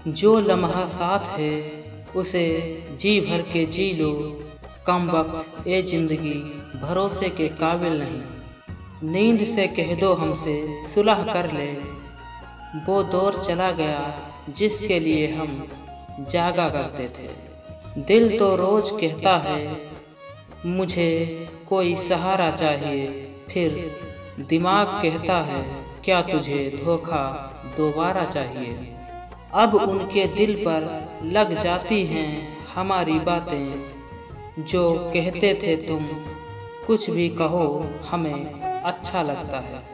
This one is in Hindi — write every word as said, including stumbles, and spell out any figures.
जो लम्हा साथ है उसे जी भर के जी लो, कम वक्त ए जिंदगी भरोसे के काबिल नहीं। नींद से कह दो हमसे सुलह कर ले, वो दौर चला गया जिसके लिए हम जागा करते थे। दिल तो रोज कहता है मुझे कोई सहारा चाहिए, फिर दिमाग कहता है क्या तुझे धोखा दोबारा चाहिए। अब उनके दिल पर लग जाती हैं हमारी बातें, जो कहते थे तुम कुछ भी कहो हमें अच्छा लगता है।